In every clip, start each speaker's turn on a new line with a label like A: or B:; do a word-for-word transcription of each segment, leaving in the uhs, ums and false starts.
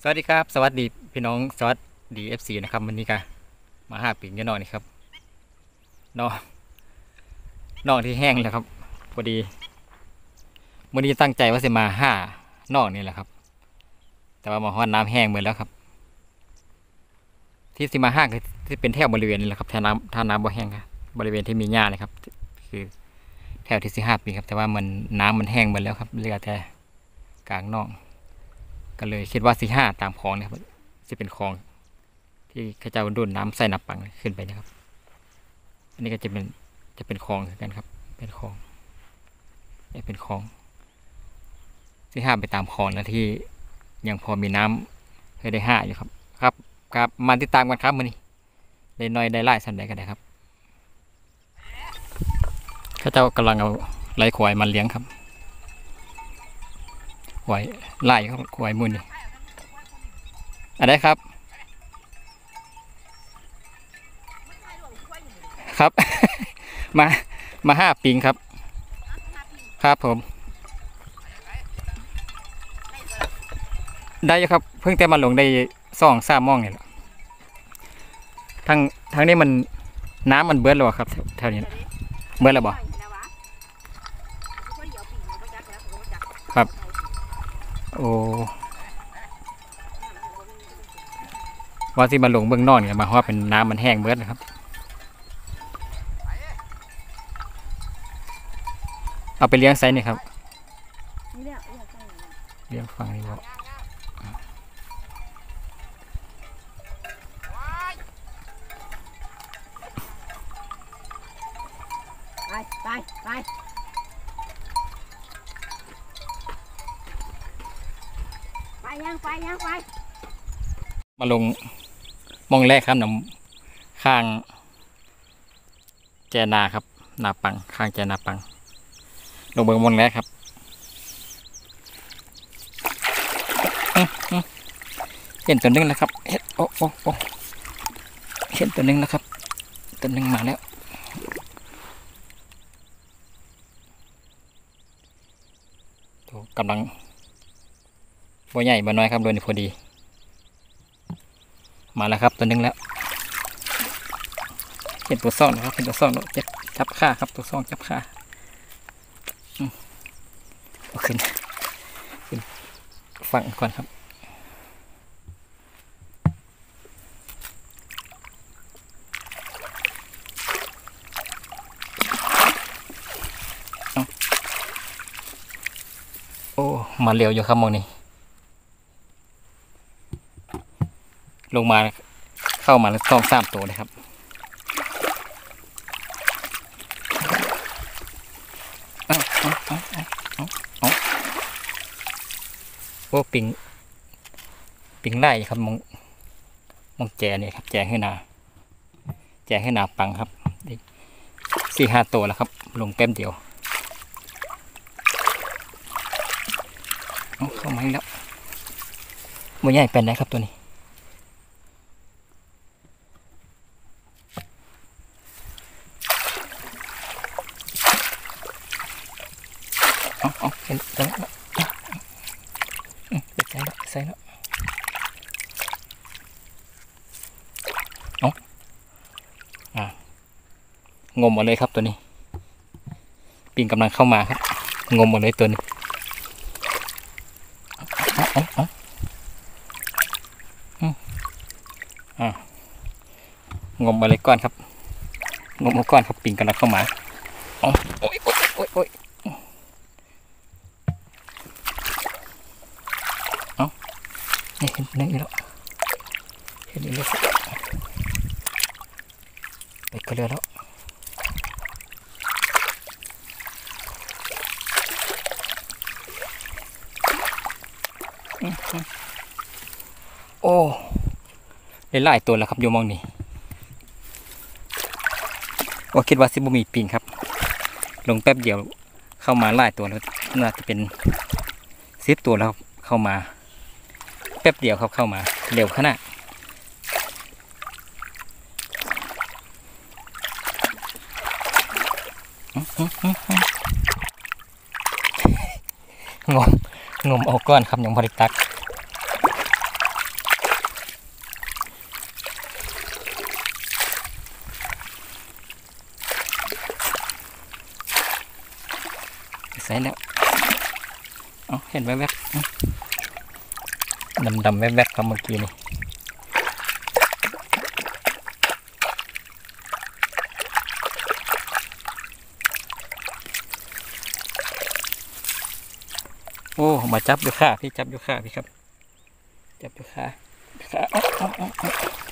A: วัสดีครับสวัสดีพี่น้องสวัสดีเอฟซีนะครับวันนี้ก็มาห้าปีกันหน่อยนี่ครับนอกนอกที่แห้งแล้วครับพอดีวันนี้ตั้งใจว่าจะมาห้านอกนี่แหละครับ แต่ว่ามาฮอดน้ำแห้งหมดแล้วครับ ที่สิมาห้าคือที่เป็นแถวบริเวณนี่แหละครับถ้าน้ำถ้าน้ำบ่แห้งครับบริเวณที่มีหญ้าเลยครับ คือแถวที่สิห้าปีครับแต่ว่ามันน้ำมันแห้งหมดแล้วครับเหลือแต่กลางนอกก็เลยคิดว่าสิห้าตามคลองนะครับจะเป็นคลองที่ข้าเจ้าดุนน้ำใส่น้ำปังขึ้นไปนะครับ อันนี้ก็จะเป็นจะเป็นคลองเหมือนกันครับเป็นคลองนี่เป็นคลองที่ห้าไปตามคลองแล้วที่ยังพอมีน้ำให้ได้ห้าอยู่ครับครับครับมาติดตามกันครับมื้อนี้ได้น้อยได้ไล่สันใดก็ได้ครับข้าเจ้ากำลังเอาไล่ควายมาเลี้ยงครับควายไล่ครับควายมุ่นนี่อะไรครับครับ มามาห้าปิงครับครับผมได้ครับเพิ่งแต่มาลงได้สองสามมองเนี่ยทางทางนี้มันน้ำมันเบิดแล้วครับแถวนี้เบิดแล้วบ่ครับโอ้ว่าที่มาลงเบื้องนอกเนี่ยมาเพราะเป็นน้ำมันแห้งเบิดนะครับเอาไปเลี้ยงไซนี่ครับเลี้ยงฟังนี่บ่
B: ไปไปไปไปยังไปยังไป
A: มาลงมองแรกครับน้ำข้างแจนาครับนาปังข้างแจนาปังลงเบิงมองแรกครับเห็นตัวนึงแล้วครับเห็นโอ้โอ้โอ้เห็นตัวนึงแล้วครับตัวนึงมาแล้วกำลังบ่ใหญ่บ่น้อยครับโดยพอดีมาแล้วครับตัวนึงแล้วเห็นตัวซ่อนนะครับเห็นตัวซ่อนจับจับขาครับตัวซ่อนจับขาเอาขึ้นขึ้นฝั่งก่อนครับโอ้มาเร็วอยู่ครับมองนี่ลงมาเข้ามาแล้วต้องสามตัวเลยครับเอาเอาเอาเอาเอาโอ้ปิงปิงไล่ครับมองมองแจเนี่ยครับแจให้นาแจให้นาปังครับสี่ห้าตัวแล้วครับลงแป๊บเดียวเอาเข้ามาแล้วมันใหญ่เป็นไหนครับตัวนี้เอาเอาเห็นแล้วใส่แล้วใส่แล้วเอาอ่างมหมดเลยครับตัวนี้ปิงกำลังเข้ามาครับงมหมดเลยตัวนี้เอาเอาอ่างมมาเลยก้อนครับงมมาก้อนครับปิงกำลังเข้ามาเอาโอ้ยโอ้ยโอ้ยโอ้ยเอานี่เห็นนี่แล้วเห็นนี่แล้วไปก็เรือแล้วโอ้ได้หลายตัวแล้วครับโยมองนี่ว่าคิดว่าซิบุมีปิงครับลงแป๊บเดียวเข้ามาหลายตัวแล้วน่าจะเป็นสิบตัวแล้วเข้ามาแป๊บเดียวครับเข้ามาเร็วขนาดงมงมเอาก้อนครับยังบริตักใส่แล้วอ๋อเห็นแวบๆดำดำแวบๆครับเมื่อกี้นี่โอ้มาจับอยู่ค่ะพี่จับอยู่ค่ะพี่ครับจับอยู่ค่ะค่ะอ๋ออ๋ออ๋อ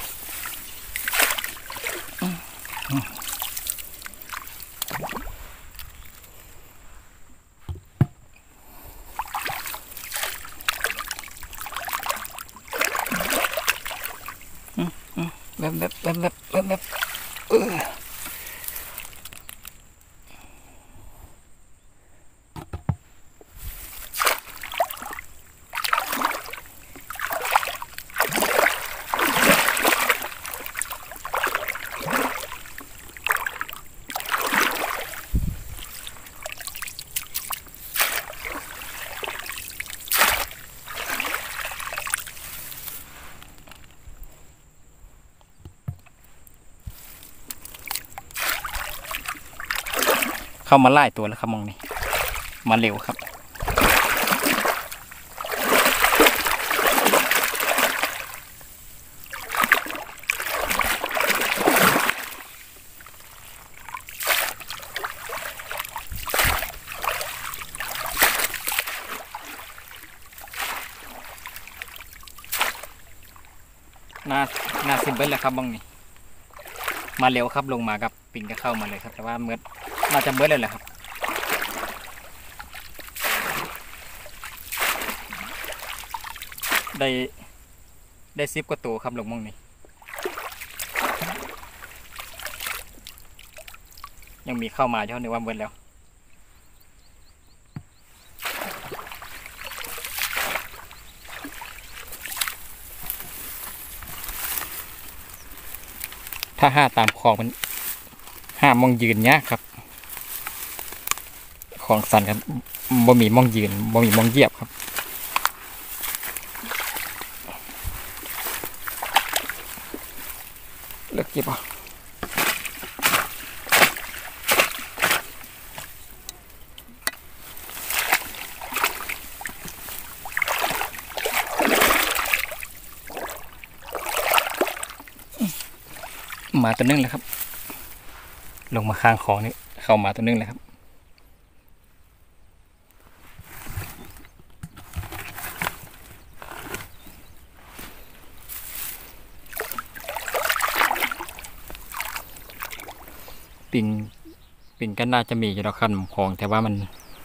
A: แบบแบบแบบแบบแบบแบบเออเข้ามาไล่ตัวแล้วครับมองนี่มาเร็วครับน่าน่าซิมเบิลเลยครับมองนี่มาเร็วครับลงมากับปิงก็เข้ามาเลยครับแต่ว่าเมื่อน่าจะเมื่อเลยแหละครับได้ได้ซิปกว่าตัวครับลงมองนี่ยังมีเข้ามาเท่านี้ว่าเมื่อแล้วถ้าห้าตามคลองมันห้ามองยืนเนี้ยครับของสันครับบ่มีมองยืนบ่มีมองเหยียบครับเลิกเก็บอ่ะมาตัวนึงเลยครับลงมาข้างคลองนี่เข้ามาตัวนึงเลยครับปิงปิงก็น่าจะมีอยู่แล้วครับคลองแต่ว่ามัน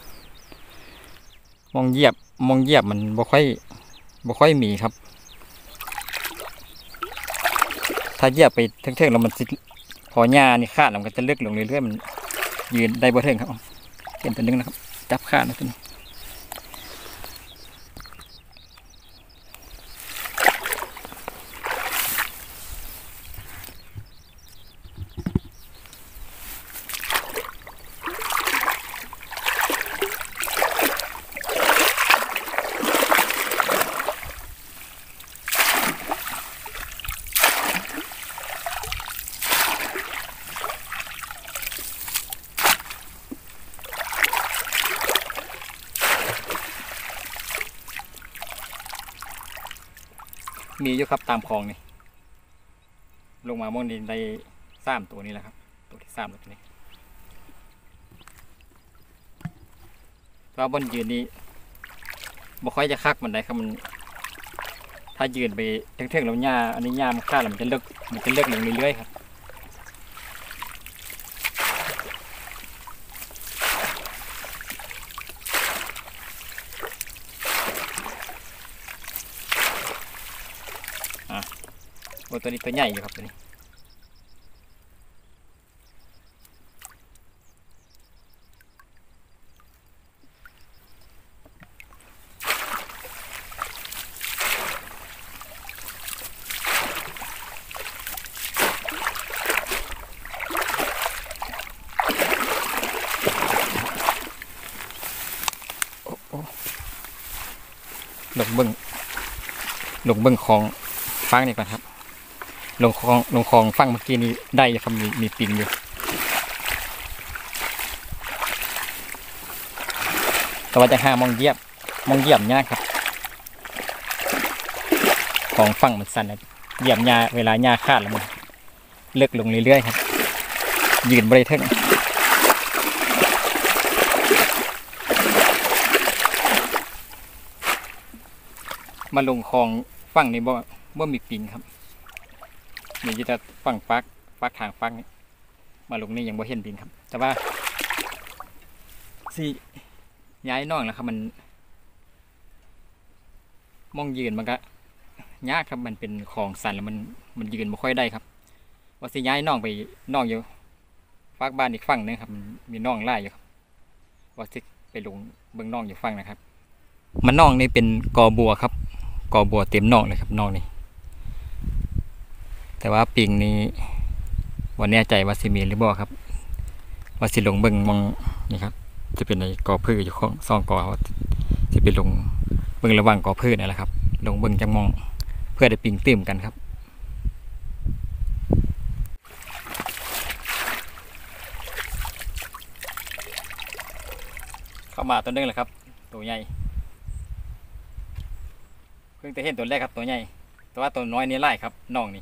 A: มองเหยียบมองเหยียบมันบ่ค่อยบ่ค่อยมีครับถ้าเหยียบไปเทิงๆแล้วมันสิพอหญ้านี่ขาดแล้วมันก็จะเลือกลงเรื่อยๆมันยืนได้บ่เทิงครับเห็นตัวนึงนะครับจับขาดนะตัวนี้มีอยู่ครับตามคลองนี่ลงมาม่วงดินได้สามตัวนี้แหละครับตัวที่สามตัวนี้ว่าบนยืนนี้บ่ค่อยจะคักมันได้ครับมันถ้ายืนไปเทิงๆแล้วหญ้าอันนี้หญ้ามันฆ่าแล้วมันจะเลิกมันจะเลิกลงเรื่อยๆครับโอ้ตัวนี้ตัวใหญ่อยู่ครับตัวนี้ลงเบิ้งลงเบิ้งของฟังนี่ก่อนครับลงคลองลงคลองฟังเมื่อกี้นี้ได้ครับมีมีปิงอยู่แต่ว่าจะหามองเยียบมองเยียบยากครับของฝั่งมันสั่นนะเหยียบหญ้าเวลาหญ้าขาดแล้วมันเลิกลงเรื่อยๆครับยืนบริเทิงมาลงคลองฝั่งนี้บ่บ่มีปิงครับนี่จะฝั่งปักปักทางปักนี่มาลงนี่ยังบ่เห็นปิงครับแต่ว่าสิย้ายน้องแล้วครับมันมองยืนมันก็ยากครับมันเป็นของสั่นแล้วมันมันยืนไม่ค่อยได้ครับว่าสิย้ายน้องไปน้องอยู่ฝากบ้านอีกฝั่งนึงครับมีน้องไล่อยู่ครับว่าสิไปลงเบื้องน้องอยู่ฝั่งนะครับมันน้องนี่เป็นกอบัวครับกอบัวเต็มน้องเลยครับน้องนี่แต่ว่าปิงนี้วันนี้ใจว่าสิมีหรือบ่ครับว่าสิลงเบื้องมองนี่ครับจะเป็นในกอพืชอยู่ข้างซองกอจะไปลงเบื้องระหว่างกอพืชนั่นแหละครับลงเบื้องจังมองเพื่อได้ปิงเต็มกันครับเข้ามาตัวนึงเลยครับตัวใหญ่เพิ่งจะเห็นตัวแรกครับตัวใหญ่แต่ว่าตัวน้อยนี่ไล่ครับน้องนี่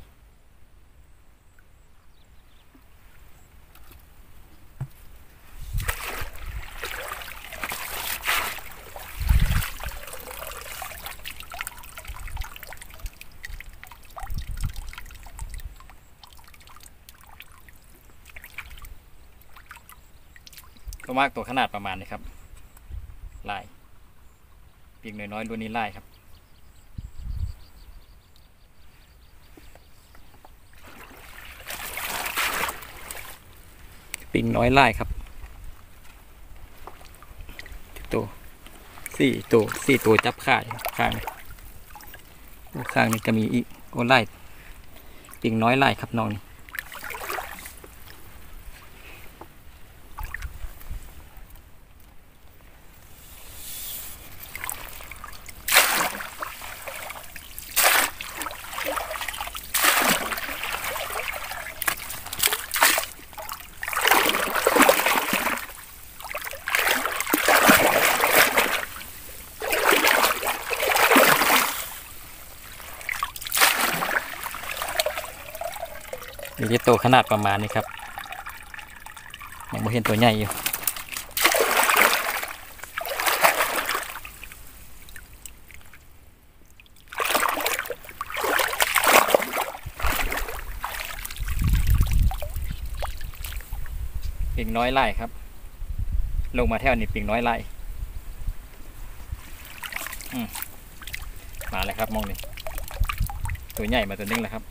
A: ตัวมากตัวขนาดประมาณนี้ครับลายปีกน้อยๆตัวนี้ลายครับปีกน้อยลายครับตัวสี่ตัวสี่ตัวจับข่ายข้างข้างนี้จะมีอีกโอ้ลายปีกน้อยลายครับน้องนี่อยู่ที่ตัวขนาดประมาณนี้ครับยังไม่เห็นตัวใหญ่อยู่ปิงน้อยไล่ครับลงมาแถวนี้ปิงน้อยไล่มาเลยครับมองนี่ตัวใหญ่มาตัวนึงแล้วครับ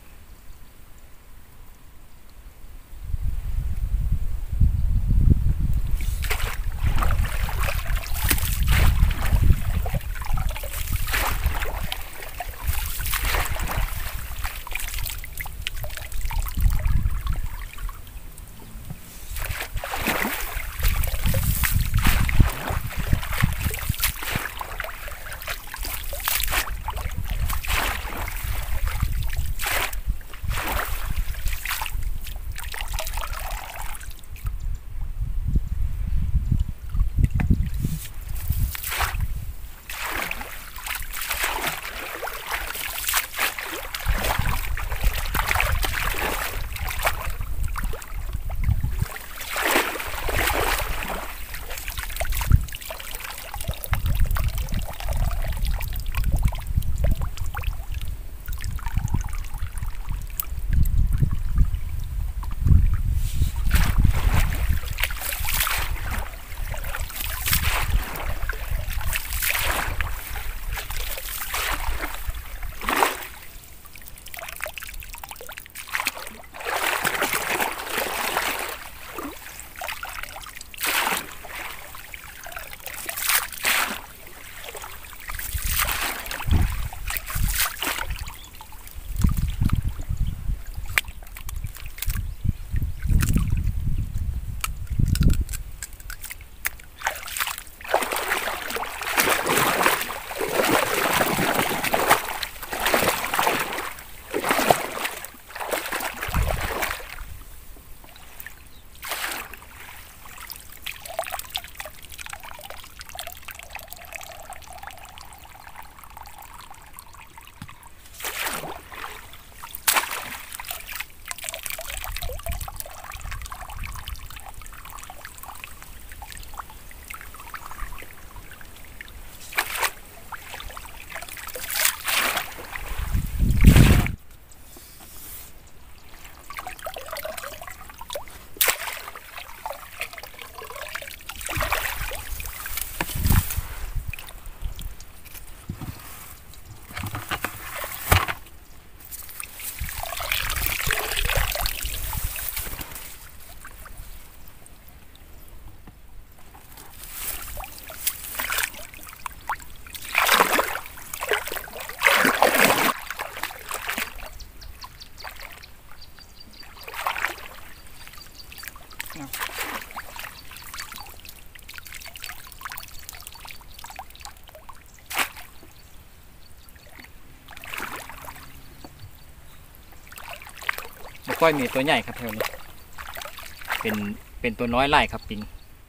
A: บ่ค่อยมีตัวใหญ่ครับแถวนี้เป็นเป็นตัวน้อยไล่ครับปิง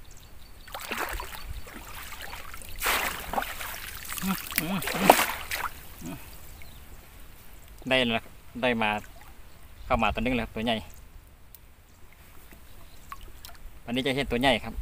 A: ได้แล้วได้มาเข้ามาตัวนึงแล้วตัวใหญ่วันนี้จะเห็นตัวใหญ่ครับ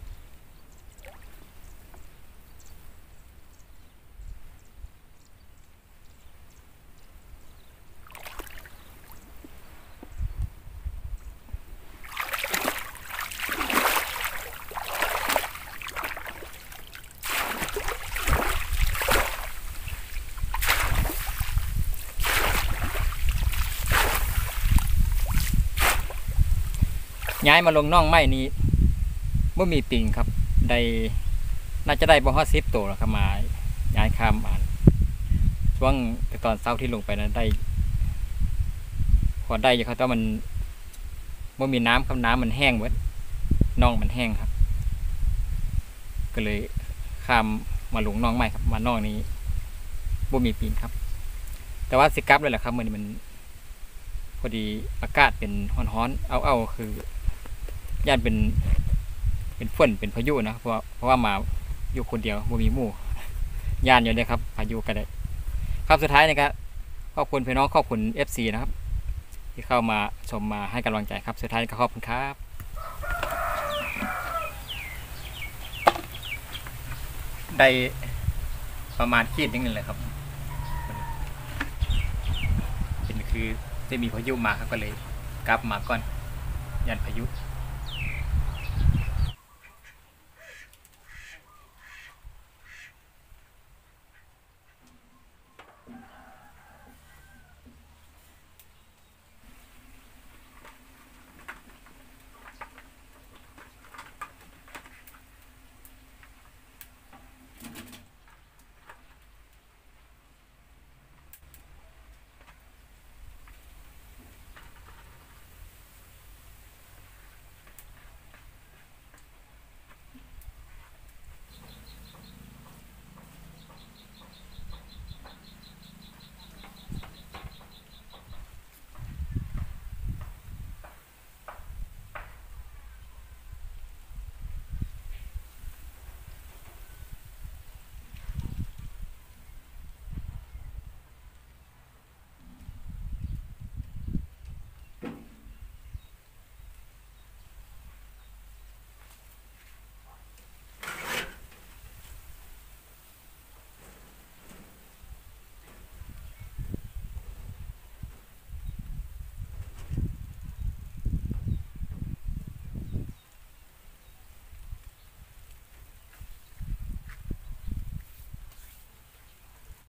A: ย้ายมาลงน่องไม้นี้บ่มีปิงครับได้น่าจะได้บ่ฮอดสิบตัวแล้วครับมาย้ายข้ามอ่านช่วงแต่ตอนเช้าที่ลงไปนั้นได้พอได้อยู่ครับแต่มันบ่มีน้ำครับน้ำมันแห้งหมดน่องมันแห้งครับก็เลยข้ามมาลงน่องไม้ครับมาน่องนี้บ่มีปิงครับแต่ว่าสิกลับเลยแหละครับมื้อนี้มันพอดีอากาศเป็นร้อนๆเอาๆคือย่านเป็นเป็นฝนเป็นพายุนะเพราะเพราะว่ามาอยู่คนเดียวบ่มีหมู่ย่านอยู่เลยครับพายุก็ได้ครับสุดท้ายนะครับขอบคุณพี่น้องขอบคุณ เอฟ ซี นะครับที่เข้ามาชมมาให้กำลังใจครับสุดท้ายก็ขอบคุณครับได้ประมาณขีดนึงเลยครับเป็นคือได้มีพายุมาครับก็เลยกลับมาก่อนยันพายุ